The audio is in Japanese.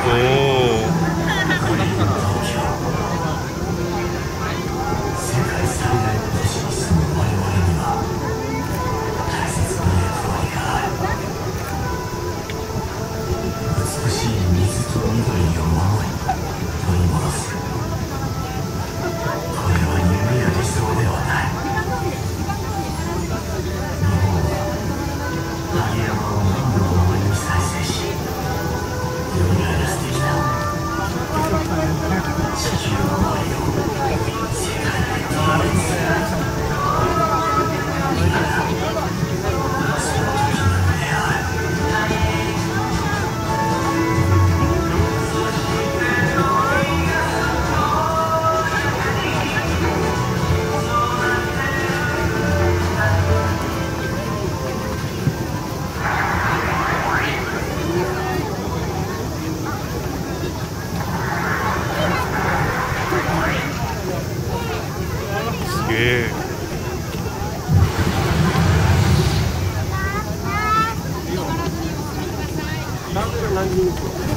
お世界最大の都市に住む我々には大切な役割がある。美しい水と緑を守り取り戻す。これは夢や理想ではない。日本は萩山を何度も森に再生し蘇らせてきた。地球の森を世界で統一する。今だその時なのである。 すげえ。 何人